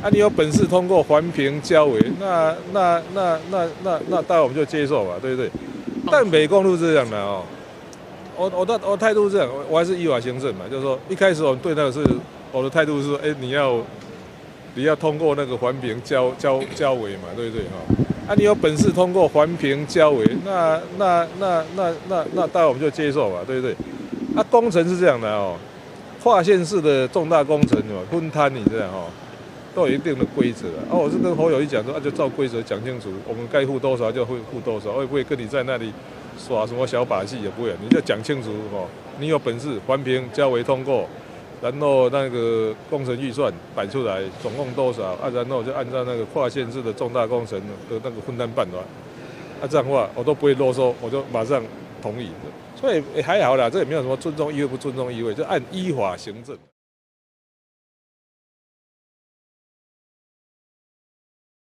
啊，你有本事通过环评交委，那当然我们就接受嘛，对不对？但美共路是这样的哦，我态度是这样，我还是依法行政嘛，就是说一开始我们对那个是我的态度是说，你要通过那个环评交委嘛，对不对哈？啊，你有本事通过环评交委，那当然我们就接受嘛，对不对？啊，工程是这样的哦，跨县市的重大工程哦，分摊你这样哦，都有一定的规则啊。我是跟侯友宜讲说，就照规则讲清楚，我们该付多少就付多少，我也不会跟你在那里耍什么小把戏，也不会，你就讲清楚哦，你有本事环评交委通过。然后那个工程预算摆出来，总共多少啊？然后就按照那个跨县市的重大工程的那个分担办完。啊，这样的话我都不会啰嗦，我就马上同意。所以还好啦，这也没有什么尊重议会不尊重议会，就按依法行政。